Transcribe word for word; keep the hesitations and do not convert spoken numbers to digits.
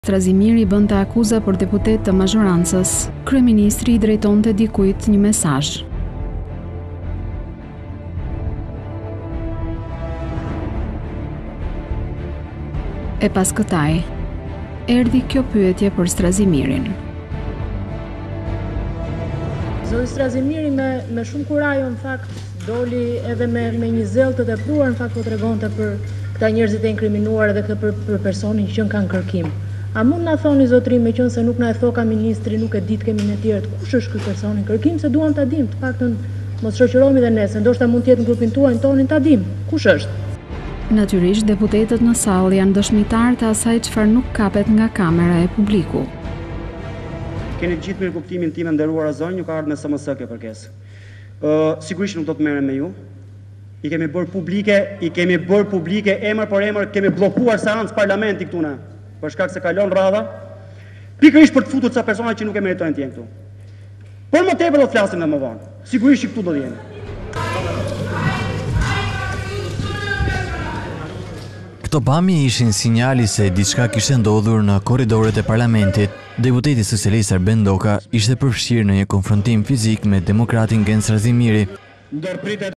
Strazimiri bënte akuza për deputet të mazhorancës. Kryeministri i drejtonte dikujt një mesazh. E pas këtaj, erdhi kjo pyetje për Strazimirin. Zoti Strazimiri me, me shumë kurajo, në fakt, doli edhe me, me një zell të tepruar, në fakt po tregonte për këta njerëzit e inkriminuar edhe për, për personin që kanë kërkim. A mund na thoni zotrim, me qenë se nuk na e thoka ministri, nuk e ditë kemi në tjerët, kush është ky personi kërkim, se duam ta dim, të paktën mos shoqërohemi dhe ne, se ndoshta mund të jetë në grupin tuaj, tonin ta dim, kush është. Natyrisht, deputetët në sallë janë dëshmitar të asaj çfarë nuk kapet nga kamera e publiku. Keni gjithë mirë kuptimin tim, nderuara zonjë, nuk ka ardhur me S M S kjo kërkesë. Ë, sigurisht nuk do të merrem me ju. I kemi bërë publike, i kemi bërë publike emër për emër, kemi bllokuar seancë parlamenti këtu na, për shkak se kalon rradha, pikërisht për të futur ca persona që nuk e meritojnë të jenë këtu. Por më tepër do të flasim më vonë. Sigurisht që këtu do të jemi. Këto pamje ishin sinjali se diçka kishte ndodhur në korridoret e parlamentit. Deputeti socialist Arben Doka ishte përfshirë në një konfrontim fizik me demokratin Gen Strazimiri.